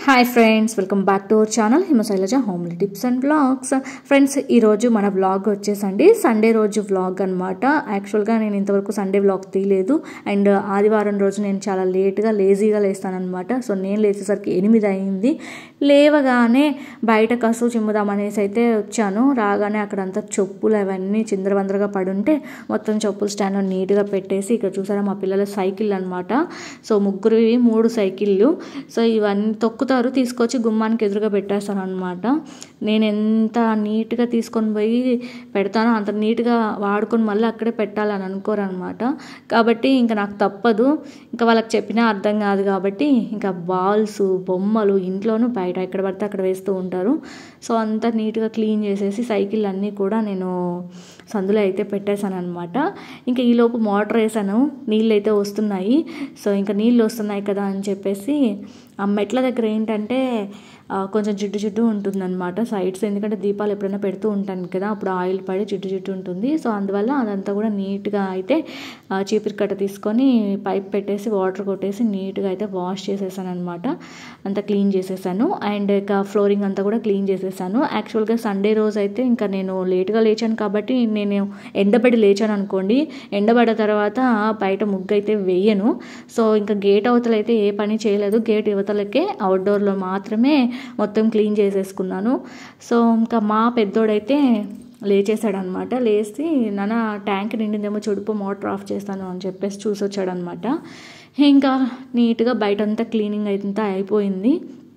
Hi friends, welcome back to our channel Himashailaja homely tips and vlogs. Friends, ఈరోజు మన vlog వచ్చేసండి Sunday రోజు vlog అనమాట. యాక్చువల్గా నేను ఇంతవరకు సండే వ్లాగ్ తీయలేదు. అండ్ ఆదివారం రోజు నేను చాలా లేజీగా లేస్తానమాట. సో నేను లేచేసరికి 8 అయింది. లేవగానే బయట కసు చిమ్ముదామనేసి అయితే వచ్చాను. రాగానే అక్కడంతా చెప్పులు అవన్నీ చిందరవందరగా పడుంటే మొత్తం చెప్పులు స్టాండ్ నీట్గా పెట్టేసి, ఇక్కడ చూసారా మా పిల్లల సైకిల్ అనమాట. సో ముగ్గురివి 3 సైకిళ్ళు. సో ఇవన్నీ తొక్కుతారు, తీసుకొచ్చి గుమ్మానికి ఎదురుగా పెట్టేస్తాను అనమాట. నేను ఎంత నీట్గా తీసుకొని పోయి పెడతానో అంత నీట్గా వాడుకొని మళ్ళీ అక్కడే పెట్టాలని అనుకోరు అనమాట. కాబట్టి ఇంకా నాకు తప్పదు, ఇంకా వాళ్ళకి చెప్పినా అర్థం కాదు. కాబట్టి ఇంకా బాల్స్ బొమ్మలు ఇంట్లోనూ బయట ఎక్కడ పడితే అక్కడ వేస్తూ ఉంటారు. సో అంతా నీట్గా క్లీన్ చేసేసి సైకిల్ అన్నీ కూడా నేను సందులో అయితే పెట్టేశాను అనమాట. ఇంకా ఈలోపు మోటార్ వేసాను, నీళ్ళు అయితే వస్తున్నాయి. సో ఇంకా నీళ్ళు వస్తున్నాయి కదా అని చెప్పేసి ఆ మెట్ల దగ్గర ఏంటంటే కొంచెం జిడ్డు ఉంటుందన్నమాట సైడ్స్. ఎందుకంటే దీపాలు ఎప్పుడైనా పెడుతూ ఉంటాను కదా, అప్పుడు ఆయిల్ పడి జిడ్డు ఉంటుంది. సో అందువల్ల అదంతా కూడా నీట్గా అయితే చీపురు కట్ట తీసుకొని పైప్ పెట్టేసి వాటర్ కొట్టేసి నీట్గా అయితే వాష్ చేసేసాను అనమాట. అంతా క్లీన్ చేసేసాను. అండ్ ఇక ఫ్లోరింగ్ అంతా కూడా క్లీన్ చేసేసాను. యాక్చువల్గా సండే రోజు అయితే ఇంకా నేను లేట్గా లేచాను కాబట్టి నేను ఎండబడి లేచాను అనుకోండి. ఎండబడ్డ తర్వాత బయట ముగ్గు అయితే వేయను. సో ఇంకా గేట్ అవతలైతే ఏ పని చేయలేదు. గేట్ యువతలకే అవుట్డోర్లో మాత్రమే మొత్తం క్లీన్ చేసేసుకున్నాను. సో ఇంకా మా పెద్దోడైతే లేచేసాడనమాట. లేచి నాన్న ట్యాంక్ నిండిందేమో చూడుపు, మోటార్ ఆఫ్ చేస్తాను అని చెప్పేసి చూసొచ్చాడనమాట. ఇంకా నీట్గా బయటంతా క్లీనింగ్ అయితే అయిపోయింది.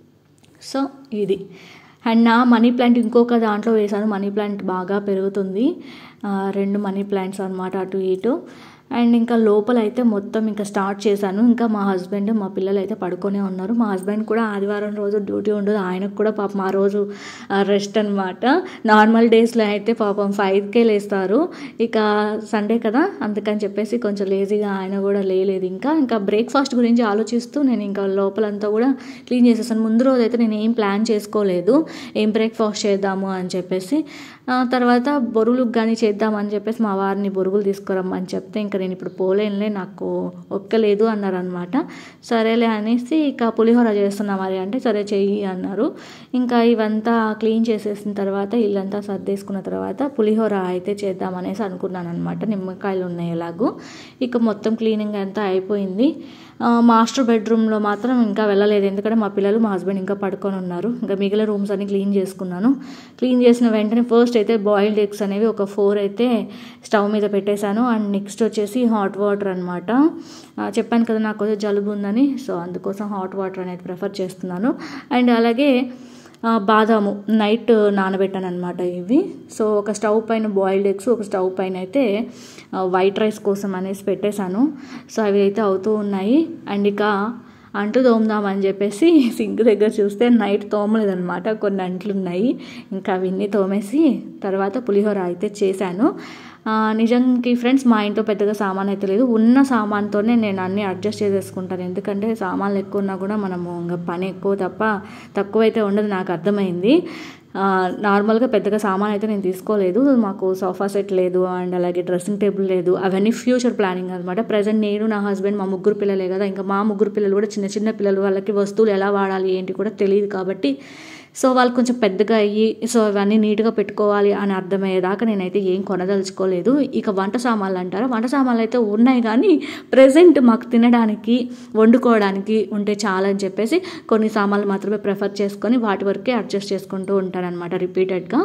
సో ఇది. అండ్ నా మనీ ప్లాంట్ ఇంకొక దాంట్లో వేసాను. మనీ ప్లాంట్ బాగా పెరుగుతుంది. 2 మనీ ప్లాంట్స్ అనమాట, అటు ఇటు. అండ్ ఇంకా లోపల అయితే మొత్తం ఇంకా స్టార్ట్ చేశాను. ఇంకా మా హస్బెండ్ మా పిల్లలు అయితే పడుకొనే ఉన్నారు. మా హస్బెండ్ కూడా ఆదివారం రోజు డ్యూటీ ఉండదు, ఆయనకు కూడా పాపం ఆ రోజు రెస్ట్ అనమాట. నార్మల్ డేస్లో అయితే పాపం 5కే లేస్తారు. ఇక సండే కదా అందుకని చెప్పేసి కొంచెం లేజీగా ఆయన కూడా లేలేదు. ఇంకా బ్రేక్ఫాస్ట్ గురించి ఆలోచిస్తూ నేను ఇంకా లోపలంతా కూడా క్లీన్ చేసేసాను. ముందు రోజు అయితే నేను ఏం ప్లాన్ చేసుకోలేదు ఏం బ్రేక్ఫాస్ట్ చేద్దాము అని చెప్పేసి. తర్వాత బొరుగులకు కానీ చేద్దామని చెప్పేసి మా వారిని బొరుగులు తీసుకురమ్మని చెప్తే ఇంకా నేను ఇప్పుడు పోలేనులే, నాకు ఒక్కలేదు అన్నారనమాట. సరేలే అనేసి ఇక పులిహోర చేస్తున్నా మరి అంటే సరే చెయ్యి అన్నారు. ఇంకా ఇవంతా క్లీన్ చేసేసిన తర్వాత ఇల్లంతా సర్దేసుకున్న తర్వాత పులిహోర అయితే చేద్దామనేసి అనుకున్నాను అనమాట. నిమ్మకాయలు ఉన్నాయి ఎలాగూ. ఇక మొత్తం క్లీనింగ్ అంతా అయిపోయింది. మాస్టర్ బెడ్రూమ్లో మాత్రం ఇంకా వెళ్ళలేదు, ఎందుకంటే మా పిల్లలు మా హస్బెండ్ ఇంకా పడుకొని ఉన్నారు. ఇంకా మిగిలిన రూమ్స్ అన్ని క్లీన్ చేసుకున్నాను. క్లీన్ చేసిన వెంటనే ఫస్ట్ అయితే బాయిల్డ్ ఎగ్స్ అనేవి ఒక 4 అయితే స్టవ్ మీద పెట్టేశాను. అండ్ నెక్స్ట్ వచ్చేసి హాట్ వాటర్ అనమాట. చెప్పాను కదా నాకు కొంచెం జలుబు ఉందని, సో అందుకోసం హాట్ వాటర్ అనేది ప్రిఫర్ చేస్తున్నాను. అండ్ అలాగే బాదాము నైట్ నానబెట్టాను అనమాట ఇవి. సో ఒక స్టవ్ పైన బాయిల్డ్ ఎగ్స్, ఒక స్టవ్ పైన అయితే వైట్ రైస్ కోసం అనేసి పెట్టేశాను. సో అవి అయితే అవుతూ ఉన్నాయి. అండ్ ఇక అంట్లు తోముదామని చెప్పేసి సింక్ దగ్గర చూస్తే నైట్ తోమలేదనమాట, కొన్ని అంట్లు ఉన్నాయి. ఇంకా అవన్నీ తోమేసి తర్వాత పులిహోర అయితే చేశాను. నిజానికి ఫ్రెండ్స్ మా ఇంట్లో పెద్దగా సామాన్ అయితే లేదు. ఉన్న సామాన్తోనే నేను అన్నీ అడ్జస్ట్ చేసేసుకుంటాను. ఎందుకంటే సామాన్లు ఎక్కువ ఉన్నా కూడా మనము ఇంకా పని ఎక్కువ తప్ప తక్కువైతే ఉండదు, నాకు అర్థమైంది. నార్మల్గా పెద్దగా సామాన్ అయితే నేను తీసుకోలేదు. మాకు సోఫా సెట్ లేదు, అండ్ అలాగే డ్రెస్సింగ్ టేబుల్ లేదు. అవన్నీ ఫ్యూచర్ ప్లానింగ్ అనమాట. ప్రజెంట్ నేను, నా హస్బెండ్, మా 3 పిల్లలే కదా. ఇంకా మా 3 పిల్లలు కూడా చిన్న పిల్లలు, వాళ్ళకి వస్తువులు ఎలా వాడాలి ఏంటి కూడా తెలియదు. కాబట్టి సో వాళ్ళు కొంచెం పెద్దగా అయ్యి సో ఇవన్నీ నీట్గా పెట్టుకోవాలి అని అర్థమయ్యేదాకా నేనైతే ఏం కొనదలుచుకోలేదు. ఇక వంట సామాన్లు అంటారా, వంట సామాన్లు అయితే ఉన్నాయి కానీ ప్రజెంట్ మాకు తినడానికి వండుకోవడానికి ఉంటే చాలని చెప్పేసి కొన్ని సామాన్లు మాత్రమే ప్రిఫర్ చేసుకొని వాటి వరకే అడ్జస్ట్ చేసుకుంటూ ఉంటానన్నమాట రిపీటెడ్గా.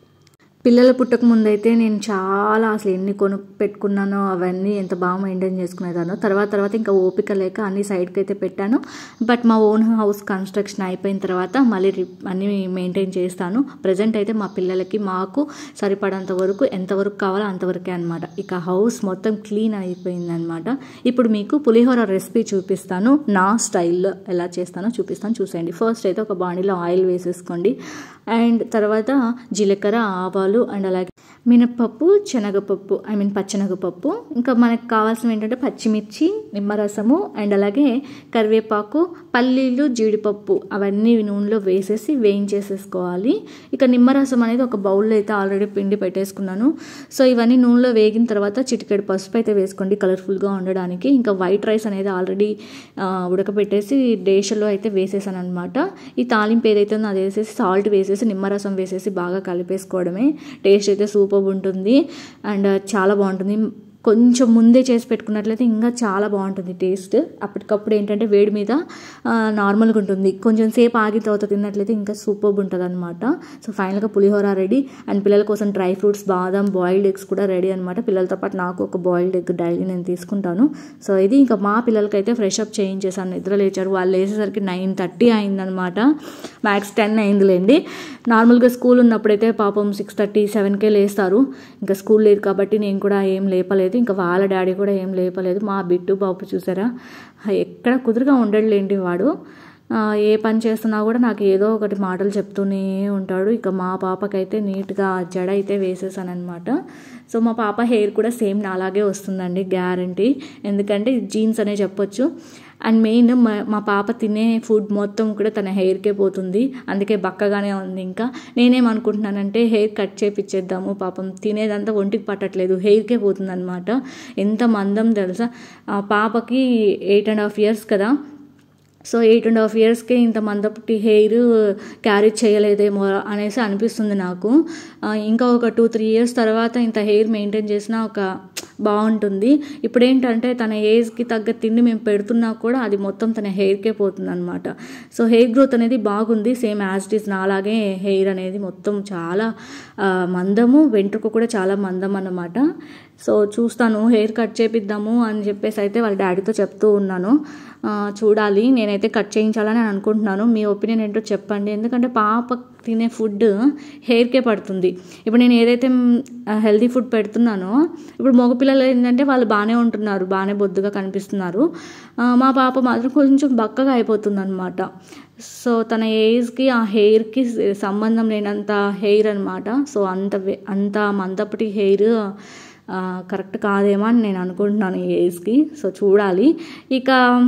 పిల్లలు పుట్టక ముందైతే నేను చాలా అసలు ఎన్ని పెట్టుకున్నానో అవన్నీ ఎంత బాగా మెయింటైన్ చేసుకునేదానో. తర్వాత ఇంకా ఓపిక లేక అన్ని సైడ్కి అయితే పెట్టాను. బట్ మా ఓన్ హౌస్ కన్స్ట్రక్షన్ అయిపోయిన తర్వాత మళ్ళీ అన్నీ మెయింటైన్ చేస్తాను. ప్రజెంట్ అయితే మా పిల్లలకి మాకు సరిపడంత వరకు ఎంతవరకు కావాలో అంతవరకే అనమాట. ఇక హౌస్ మొత్తం క్లీన్ అయిపోయిందనమాట. ఇప్పుడు మీకు పులిహోర రెసిపీ చూపిస్తాను, నా స్టైల్లో ఎలా చేస్తానో చూపిస్తాను, చూసేయండి. ఫస్ట్ అయితే ఒక బాండీలో ఆయిల్ వేసేసుకోండి. అండ్ తర్వాత జీలకర్ర, ఆవాలు, అండ్ అలాగే మినప్పప్పు, శనగపప్పు, పచ్చెనగపప్పు. ఇంకా మనకు కావాల్సినవి ఏంటంటే పచ్చిమిర్చి, నిమ్మరసము, అండ్ అలాగే కరివేపాకు, పల్లీలు, జీడిపప్పు అవన్నీ నూనెలో వేసేసి వేయించేసేసుకోవాలి. ఇక నిమ్మరసం అనేది ఒక బౌల్లో అయితే ఆల్రెడీ పిండి పెట్టేసుకున్నాను. సో ఇవన్నీ నూనెలో వేగిన తర్వాత చిటికెడు పసుపు అయితే వేసుకోండి కలర్ఫుల్గా ఉండడానికి. ఇంకా వైట్ రైస్ అనేది ఆల్రెడీ ఉడకబెట్టేసి డేషలో అయితే వేసేసాను అనమాట. ఈ తాలింపు ఏదైతే ఉందో అది వేసేసి సాల్ట్ వేసేసి నిమ్మరసం వేసేసి బాగా కలిపేసుకోవడమే. టేస్ట్ అయితే సూపర్ ఉంటుంది అండ్ చాలా బాగుంటుంది. కొంచెం ముందే చేసి పెట్టుకున్నట్లయితే ఇంకా చాలా బాగుంటుంది టేస్ట్. అప్పటికప్పుడు ఏంటంటే వేడి మీద నార్మల్గా ఉంటుంది. కొంచెం సేపు ఆగిన తర్వాత తిన్నట్లయితే ఇంకా సూపర్ ఉంటుంది అనమాట. సో ఫైనల్గా పులిహోర రెడీ అండ్ పిల్లల కోసం డ్రై ఫ్రూట్స్, బాదం, బాయిల్డ్ ఎగ్స్ కూడా రెడీ అనమాట. పిల్లలతో పాటు నాకు ఒక బాయిల్డ్ ఎగ్ డైలీ నేను తీసుకుంటాను. సో ఇది ఇంకా మా పిల్లలకైతే ఫ్రెష్ అప్ చేయించేసాను. నిద్ర లేచారు. వాళ్ళు లేచేసరికి 9:30 అయిందనమాట. మ్యాక్స్ 10 అయిందిలేండి. నార్మల్గా స్కూల్ ఉన్నప్పుడైతే పాపం 6:30, 7కే లేస్తారు. ఇంకా స్కూల్ లేదు కాబట్టి నేను కూడా ఏం లేపలేదు. ఇంకా వాళ్ళ డాడీ కూడా ఏం లేపలేదు. మా బిట్టు బాబు చూసారా, ఎక్కడ కుదురుగా ఉండడులేండి వాడు. ఏ పని చేస్తున్నా కూడా నాకు ఏదో ఒకటి మాటలు చెప్తూనే ఉంటాడు. ఇక మా పాపకైతే నీట్గా జడ అయితే వేసేసానమాట. సో మా పాప హెయిర్ కూడా సేమ్ నాలాగే వస్తుందండి, గ్యారంటీ. ఎందుకంటే జీన్స్ అనే చెప్పొచ్చు. అండ్ మెయిన్ మా పాప తినే ఫుడ్ మొత్తం కూడా తన హెయిర్కే పోతుంది. అందుకే బక్కగానే ఉంది. ఇంకా నేనేమనుకుంటున్నానంటే హెయిర్ కట్ చేపిచ్చేద్దాము, పాపం తినేదంతా ఒంటికి పట్టట్లేదు, హెయిర్కే పోతుంది అనమాట. ఎంత మందం తెలుసా. పాపకి 8.5 years కదా. సో 8.5 yearsకే ఇంత మందపుటి హెయిర్ క్యారీ చేయలేదేమో అనేసి అనిపిస్తుంది నాకు. ఇంకా ఒక 2-3 years తర్వాత ఇంత హెయిర్ మెయింటైన్ చేసినా ఒక బాగుంటుంది. ఇప్పుడు ఏంటంటే తన ఏజ్కి తగ్గ తిండి మేము పెడుతున్నా కూడా అది మొత్తం తన హెయిర్కే పోతుంది అనమాట. సో హెయిర్ గ్రోత్ అనేది బాగుంది. సేమ్ యాజ్ ఇట్ ఈస్ నాలాగే హెయిర్ అనేది మొత్తం చాలా మందము, వెంట్రుక కూడా చాలా మందం అన్నమాట. సో చూస్తాను, హెయిర్ కట్ చేపిద్దాము అని చెప్పేసి అయితే వాళ్ళ డాడీతో చెప్తూ ఉన్నాను. చూడాలి, నేనైతే కట్ చేయించాలని అనుకుంటున్నాను. మీ ఒపీనియన్ ఏంటో చెప్పండి. ఎందుకంటే పాప తినే ఫుడ్ హెయిర్కే పడుతుంది. ఇప్పుడు నేను ఏదైతే హెల్తీ ఫుడ్ పెడుతున్నానో, ఇప్పుడు మగపిల్లలు ఏంటంటే వాళ్ళు బాగానే ఉంటున్నారు, బాగానే బొద్దుగా కనిపిస్తున్నారు. మా పాప మాత్రం కొంచెం బక్కగా అయిపోతుంది అనమాట. సో తన ఏజ్కి ఆ హెయిర్కి సంబంధం లేనంత హెయిర్ అనమాట. సో అంత మందప్పటి హెయిర్ కరెక్ట్ కాదేమో అని నేను అనుకుంటున్నాను ఈ ఏజ్కి. సో చూడాలి. ఇక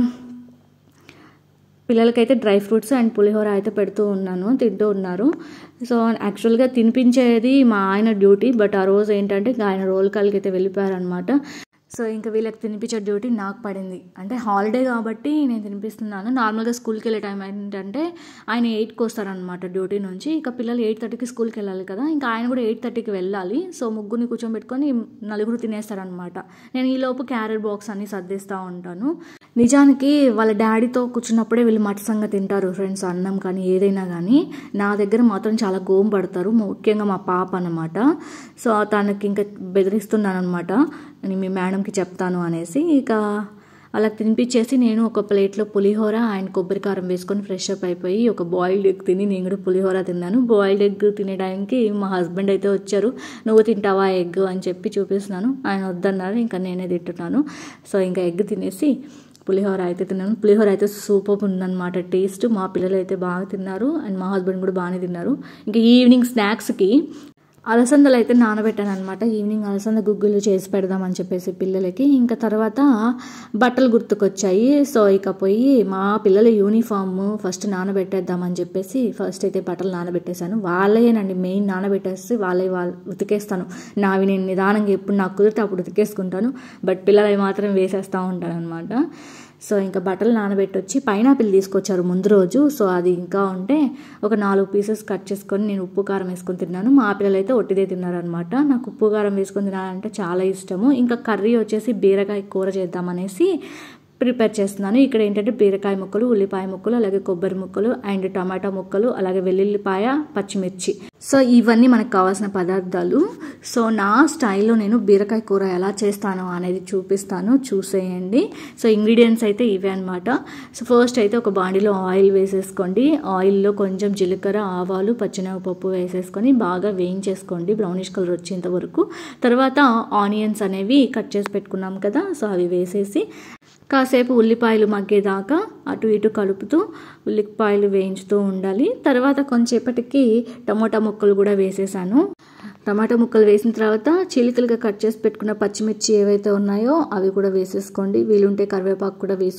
పిల్లలకైతే డ్రై ఫ్రూట్స్ అండ్ పులిహోర అయితే పెడుతూ ఉన్నాను, తింటూ ఉన్నారు. సో యాక్చువల్గా తినిపించేది మా ఆయన డ్యూటీ, బట్ ఆ రోజు ఏంటంటే ఆయన రోల్ కాల్కి అయితే వెళ్ళిపోయారనమాట. సో ఇంకా వీళ్ళకి తినిపించే డ్యూటీ నాకు పడింది. అంటే హాలిడే కాబట్టి నేను తినిపిస్తున్నాను. నార్మల్గా స్కూల్కి వెళ్ళే టైం ఏంటంటే ఆయన 8కి వస్తారనమాట డ్యూటీ నుంచి. ఇక పిల్లలు 8:30కి స్కూల్కి వెళ్ళాలి కదా, ఇంకా ఆయన కూడా 8:30కి వెళ్ళాలి. సో ముగ్గురిని కూర్చోబెట్టుకొని 4 తినేస్తారనమాట. నేను ఈలోపు క్యారెట్ బాక్స్ అన్ని సర్దిస్తూ ఉంటాను. నిజానికి వాళ్ళ డాడీతో కూర్చున్నప్పుడే వీళ్ళు మటసంగా తింటారు ఫ్రెండ్స్, అన్నం కానీ ఏదైనా కానీ. నా దగ్గర మాత్రం చాలా గోము పడతారు, ముఖ్యంగా మా పాప అన్నమాట. సో తనకి ఇంకా బెదిరిస్తున్నాను అనమాట, నేను మీ మేడంకి చెప్తాను అనేసి. ఇక వాళ్ళకి తినిపించేసి నేను ఒక ప్లేట్లో పులిహోర అండ్ కొబ్బరికారం వేసుకొని ఫ్రెష్ అప్ అయిపోయి ఒక బాయిల్డ్ ఎగ్ తిని నేను కూడా పులిహోర తిన్నాను. బాయిల్డ్ ఎగ్ తినే టైంకి మా హస్బెండ్ అయితే వచ్చారు. నువ్వు తింటావా ఎగ్ అని చెప్పి చూపిస్తున్నాను. ఆయన వద్దన్నారు, ఇంకా నేనే తింటున్నాను. సో ఇంకా ఎగ్ తినేసి పులిహోర అయితే తిన్నాను. పులిహోర అయితే సూపర్ ఉందన్నమాట టేస్ట్. మా పిల్లలు అయితే బాగా తిన్నారు అండ్ మా హస్బెండ్ కూడా బాగానే తిన్నారు. ఇంకా ఈవినింగ్ స్నాక్స్కి అలసందలు అయితే నానబెట్టాను అనమాట. ఈవినింగ్ అలసంద గుగ్గులు చేసి పెడదామని చెప్పేసి పిల్లలకి. ఇంకా తర్వాత బట్టలు గుర్తుకొచ్చాయి. సో ఇక పోయి మా పిల్లల యూనిఫామ్ ఫస్ట్ నానబెట్టేద్దామని చెప్పేసి ఫస్ట్ అయితే బట్టలు నానబెట్టేశాను. వాళ్ళేనండి మెయిన్, నానబెట్టేసి వాళ్ళు ఉతికేస్తాను. నావి నేను నిదానంగా ఎప్పుడు నాకు కుదిరితే అప్పుడు ఉతికేసుకుంటాను. బట్ పిల్లలవి మాత్రం వేసేస్తూ ఉంటాను అనమాట. సో ఇంకా బట్టలు నానబెట్టి వచ్చి పైనాపిల్ తీసుకొచ్చారు ముందు రోజు. సో అది ఇంకా ఉంటే ఒక 4 పీసెస్ కట్ చేసుకొని నేను ఉప్పు కారం వేసుకొని తిన్నాను. మా పిల్లలు అయితే ఒట్టిదే తిన్నారనమాట. నాకు ఉప్పు కారం వేసుకొని తినాలంటే చాలా ఇష్టము. ఇంకా కర్రీ వచ్చేసి బీరకాయ కూర చేద్దామనేసి ప్రిపేర్ చేస్తున్నాను. ఇక్కడ ఏంటంటే బీరకాయ ముక్కలు, ఉల్లిపాయ ముక్కలు, అలాగే కొబ్బరి ముక్కలు అండ్ టమాటా ముక్కలు, అలాగే వెల్లుల్లిపాయ, పచ్చిమిర్చి. సో ఇవన్నీ మనకు కావాల్సిన పదార్థాలు. సో నా స్టైల్లో నేను బీరకాయ కూర ఎలా చేస్తాను అనేది చూపిస్తాను, చూసేయండి. సో ఇంగ్రీడియంట్స్ అయితే ఇవే అనమాట. సో ఫస్ట్ అయితే ఒక బాండీలో ఆయిల్ వేసేసుకోండి. ఆయిల్లో కొంచెం జీలకర్ర, ఆవాలు, పచ్చినగపప్పు వేసేసుకొని బాగా వేయించేసుకోండి బ్రౌనిష్ కలర్ వచ్చేంత వరకు. తర్వాత ఆనియన్స్ అనేవి కట్ చేసి పెట్టుకున్నాం కదా, సో అవి వేసేసి కాసేపు ఉల్లిపాయలు మగ్గేదాకా అటు ఇటు కలుపుతూ ఉల్లిపాయలు వేయించుతూ ఉండాలి. తర్వాత కొంచెంసేపటికి టమోటా ముక్కలు కూడా వేసేసాను. టమాటా ముక్కలు వేసిన తర్వాత చీలికలుగా కట్ చేసి పెట్టుకున్న పచ్చిమిర్చి ఏవైతే ఉన్నాయో అవి కూడా వేసేసుకోండి. వీలుంటే కరివేపాకు కూడా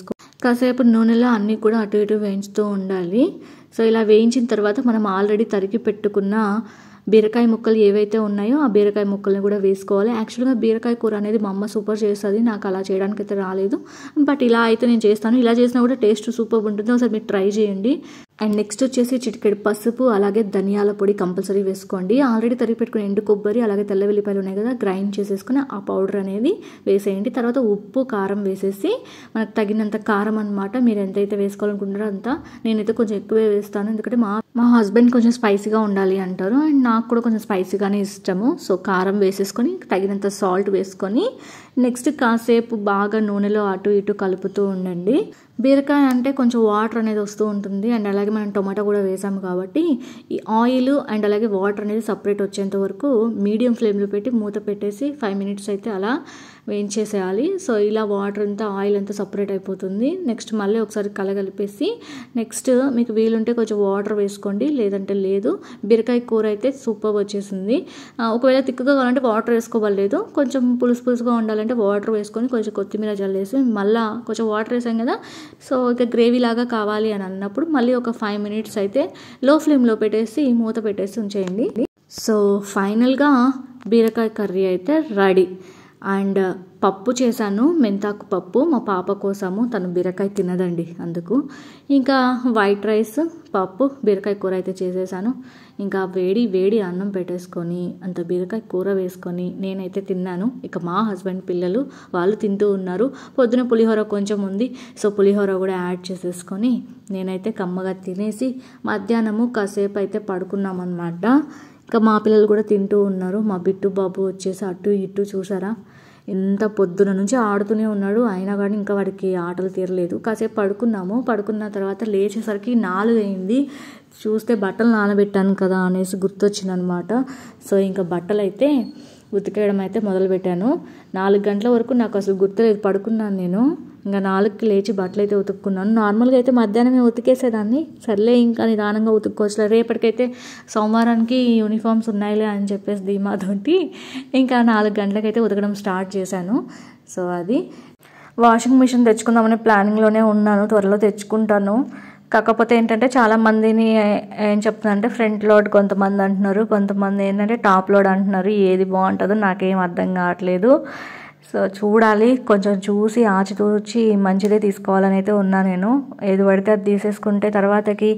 కాసేపు నూనెలో అన్నీ కూడా అటు ఇటు వేయించుతూ ఉండాలి. సో ఇలా వేయించిన తర్వాత మనం ఆల్రెడీ తరిగి పెట్టుకున్న బీరకాయ ముక్కలు ఏవైతే ఉన్నాయో ఆ బీరకాయ ముక్కల్ని కూడా వేసుకోవాలి. యాక్చువల్గా బీరకాయ కూర అనేది మా అమ్మ సూపర్ చేస్తుంది, నాకు అలా చేయడానికి అయితే రాలేదు. బట్ ఇలా అయితే నేను చేస్తాను. ఇలా చేసినా కూడా టేస్ట్ సూపర్ ఉంటుంది, ఒకసారి మీరు ట్రై చేయండి. అండ్ నెక్స్ట్ వచ్చేసి చిటికెడు పసుపు, అలాగే ధనియాల పొడి కంపల్సరీ వేసుకోండి. ఆల్రెడీ తరిగి పెట్టుకుని ఎండు కొబ్బరి అలాగే తెల్ల వెల్లిపాయలు ఉన్నాయి కదా, గ్రైండ్ చేసేసుకుని ఆ పౌడర్ అనేది వేసేయండి. తర్వాత ఉప్పు కారం వేసేసి మనకు తగినంత కారం అనమాట, మీరు ఎంతైతే వేసుకోవాలనుకుంటారో అంత. నేనైతే కొంచెం ఎక్కువే వేస్తాను, ఎందుకంటే మా హస్బెండ్ కొంచెం స్పైసీగా ఉండాలి అంటారు అండ్ నాకు కూడా కొంచెం స్పైసీగానే ఇష్టము. సో కారం వేసేసుకొని తగినంత సాల్ట్ వేసుకొని నెక్స్ట్ కాసేపు బాగా నూనెలో అటు ఇటు కలుపుతూ ఉండండి. బీరకాయ అంటే కొంచెం వాటర్ అనేది వస్తూ ఉంటుంది అండ్ అలాగే మనం టొమాటో కూడా వేసాము కాబట్టి ఈ ఆయిల్ అండ్ అలాగే వాటర్ అనేది సపరేట్ వచ్చేంత వరకు మీడియం ఫ్లేమ్లో పెట్టి మూత పెట్టేసి 5 minutes అయితే అలా వేయించేసేయాలి. సో ఇలా వాటర్ అంతా ఆయిల్ అంతా సపరేట్ అయిపోతుంది. నెక్స్ట్ మళ్ళీ ఒకసారి కలగలిపేసి నెక్స్ట్ మీకు వీలుంటే కొంచెం వాటర్ వేసుకోండి, లేదంటే లేదు. బీరకాయ కూర అయితే సూపర్ వచ్చేసింది. ఒకవేళ తిక్కుగా కావాలంటే వాటర్ వేసుకోవలేదు, కొంచెం పులుసుగా ఉండాలంటే వాటర్ వేసుకొని కొంచెం కొత్తిమీర జల్లేసి మళ్ళీ కొంచెం వాటర్ వేసాం కదా, సో ఇక గ్రేవీ లాగా కావాలి అని అన్నప్పుడు మళ్ళీ ఒక 5 minutes అయితే లో ఫ్లేమ్లో పెట్టేసి మూత పెట్టేసి ఉంచేయండి. సో ఫైనల్గా బీరకాయ కర్రీ అయితే రెడీ. అండ్ పప్పు చేశాను, మెంతాకు పప్పు, మా పాప కోసము, తను బీరకాయ తినదండి అందుకు. ఇంకా వైట్ రైస్, పప్పు, బీరకాయ కూర అయితే చేసేసాను. ఇంకా వేడి అన్నం పెట్టేసుకొని అంత బీరకాయ కూర వేసుకొని నేనైతే తిన్నాను. ఇక మా హస్బెండ్ పిల్లలు వాళ్ళు తింటూ ఉన్నారు. పొద్దున పులిహోర కొంచెం ఉంది, సో పులిహోర కూడా యాడ్ చేసేసుకొని నేనైతే కమ్మగా తినేసి మధ్యాహ్నము కాసేపు అయితే పడుకున్నామన్నమాట. ఇంకా మా పిల్లలు కూడా తింటూ ఉన్నారు. మా బిట్టు బాబు వచ్చేసి అటు ఇటు చూసారా, ఎంత పొద్దున నుంచి ఆడుతూనే ఉన్నాడు, అయినా కానీ ఇంకా వాడికి ఆటలు తీరలేదు. కాసేపు పడుకున్న తర్వాత లేచేసరికి 4 అయింది. చూస్తే బట్టలు నానబెట్టాను కదా అనేసి గుర్తొచ్చింది అనమాట. సో ఇంకా బట్టలు అయితే ఉతికేయడం అయితే మొదలుపెట్టాను. 4 గంటల వరకు నాకు అసలు గుర్తులేదు, పడుకున్నాను నేను. ఇంకా 4కి లేచి బట్టలు అయితే ఉతుక్కున్నాను. నార్మల్గా అయితే మధ్యాహ్నమే ఉతికేసేదాన్ని, సర్లే ఇంకా నిదానంగా ఉతుక్కోవచ్చులే, రేపటికైతే సోమవారానికి యూనిఫామ్స్ ఉన్నాయిలే అని చెప్పేసి ధీమాతోటి ఇంకా 4 గంటలకైతే ఉతకడం స్టార్ట్ చేశాను. సో అది వాషింగ్ మిషన్ తెచ్చుకుందామనే ప్లానింగ్లోనే ఉన్నాను, త్వరలో తెచ్చుకుంటాను. కాకపోతే ఏంటంటే చాలామందిని ఏం చెప్తున్నారంటే ఫ్రంట్ లోడ్ కొంతమంది అంటున్నారు, కొంతమంది ఏంటంటే టాప్ లోడ్ అంటున్నారు. ఏది బాగుంటుందో నాకేం అర్థం కావట్లేదు. సో చూడాలి, కొంచెం చూసి ఆచితూచి మంచిదే తీసుకోవాలని అయితే ఉన్నా నేను. ఏది పడితే అది తీసేసుకుంటే తర్వాతకి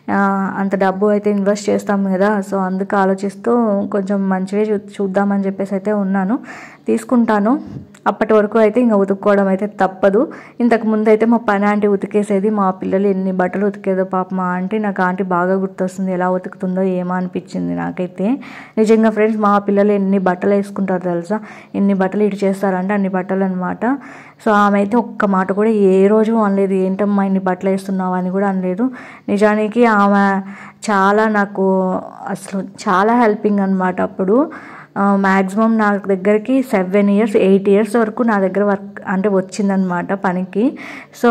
అంత డబ్బు అయితే ఇన్వెస్ట్ చేస్తాం కదా, సో అందుకు ఆలోచిస్తూ కొంచెం మంచివే చూద్దామని చెప్పేసి అయితే ఉన్నాను. తీసుకుంటాను. అప్పటి వరకు అయితే ఇంకా ఉతుక్కోవడం అయితే తప్పదు. ఇంతకుముందు అయితే మా పని ఆంటీ ఉతికేసేది, మా పిల్లలు ఎన్ని బట్టలు ఉతికేదో పాప మా ఆంటీ. నాకు ఆంటీ బాగా గుర్తొస్తుంది, ఎలా ఉతుకుతుందో ఏమో అనిపించింది నాకైతే. నిజంగా ఫ్రెండ్స్, మా పిల్లలు ఎన్ని బట్టలు వేసుకుంటారు తెలుసా, ఎన్ని బట్టలు ఇటు చేస్తారంటే అన్ని బట్టలు అనమాట. సో ఆమె అయితే ఒక్క మాట కూడా ఏ రోజు అనలేదు, ఏంటమ్మా ఇన్ని బట్టలు వేస్తున్నావు అని కూడా అనలేదు. నిజానికి ఆమె చాలా నాకు అసలు చాలా హెల్పింగ్ అనమాట. అప్పుడు మ్యాక్సిమం నా దగ్గరికి 7 years 8 years వరకు నా దగ్గర వర్క్ అంటే వచ్చిందనమాట పనికి. సో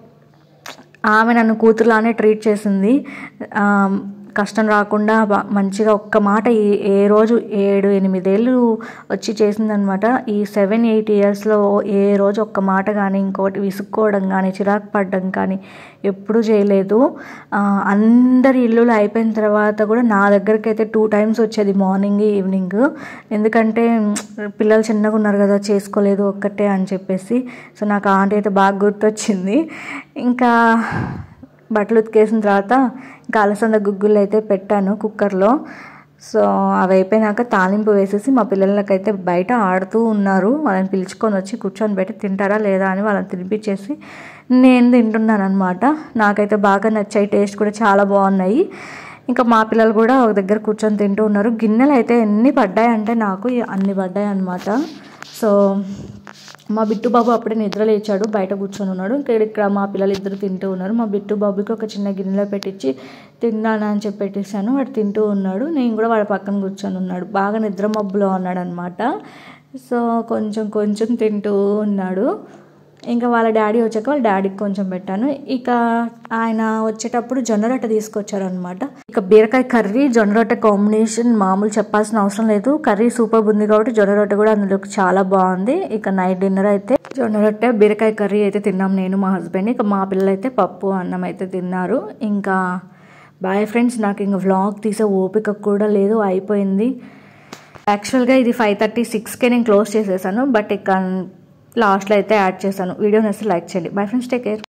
ఆమె నన్ను కూతురులానే ట్రీట్ చేసింది. కష్టం రాకుండా మంచిగా ఒక్క మాట ఏ రోజు 7-8 ఏళ్ళు వచ్చి చేసిందనమాట. ఈ 7-8 yearsలో ఏ రోజు ఒక్క మాట కానీ ఇంకోటి విసుక్కోవడం కానీ చిరాకు పడడం కానీ ఎప్పుడూ చేయలేదు. అందరి ఇల్లులు అయిపోయిన తర్వాత కూడా నా దగ్గరికి అయితే 2 times వచ్చేది, మార్నింగ్ ఈవినింగ్. ఎందుకంటే పిల్లలు చిన్నగా ఉన్నారు కదా, చేసుకోలేదు ఒక్కటే అని చెప్పేసి. సో నాకు ఆంటీ అయితే బాగా గుర్తొచ్చింది. ఇంకా బట్టలు ఉతికేసిన తర్వాత ఇంకా అలసంద గుగ్గులు అయితే పెట్టాను కుక్కర్లో. సో అవి అయిపోయినాక తాలింపు వేసేసి మా పిల్లలకైతే బయట ఆడుతూ ఉన్నారు, వాళ్ళని పిలుచుకొని వచ్చి కూర్చొని పెట్టి తింటారా లేదా అని వాళ్ళని తినిపించేసి నేను తింటున్నాను అనమాట. నాకైతే బాగా నచ్చాయి, టేస్ట్ కూడా చాలా బాగున్నాయి. ఇంకా మా పిల్లలు కూడా ఒక దగ్గర కూర్చొని తింటూ ఉన్నారు. గిన్నెలు అయితే ఎన్ని పడ్డాయంటే నాకు అన్ని పడ్డాయి అనమాట. సో మా బిట్టు బాబు అప్పుడే నిద్ర లేచాడు, బయట కూర్చొని ఉన్నాడు. ఇక్కడ మా పిల్లలు ఇద్దరు తింటూ ఉన్నారు. మా బిట్టు బాబుకి ఒక చిన్న గిన్నెలో పెట్టించి తిన్నాను అని చెప్పి పెట్టేశాను, వాడు తింటూ ఉన్నాడు. నేను కూడా వాడి పక్కన కూర్చొని ఉన్నాడు, బాగా నిద్ర మబ్బులో ఉన్నాడు అనమాట. సో కొంచెం తింటూ ఉన్నాడు. ఇంకా వాళ్ళ డాడీ వచ్చాక వాళ్ళ డాడీకి కొంచెం పెట్టాను. ఇక ఆయన వచ్చేటప్పుడు జొన్న రొట్టె తీసుకొచ్చారనమాట. ఇక బీరకాయ కర్రీ జొన్న రొట్టె కాంబినేషన్ మామూలు చెప్పాల్సిన అవసరం లేదు. కర్రీ సూపర్ ఉంది కాబట్టి జొన్న రొట్టె కూడా అందులోకి చాలా బాగుంది. ఇక నైట్ డిన్నర్ అయితే జొన్న రొట్టె బీరకాయ కర్రీ అయితే తిన్నాం నేను మా హస్బెండ్. ఇక మా పిల్లలు అయితే పప్పు అన్నం అయితే తిన్నారు. ఇంకా బాయ్ ఫ్రెండ్స్, నాకు ఇంక వ్లాగ్ తీసే ఓపిక కూడా లేదు, అయిపోయింది. యాక్చువల్గా ఇది 5:36కే నేను క్లోజ్ చేసేసాను, బట్ ఇక లాస్ట్లో అయితే యాడ్ చేశాను. వీడియో నచ్చితే లైక్ చేయండి. Bye friends, take care.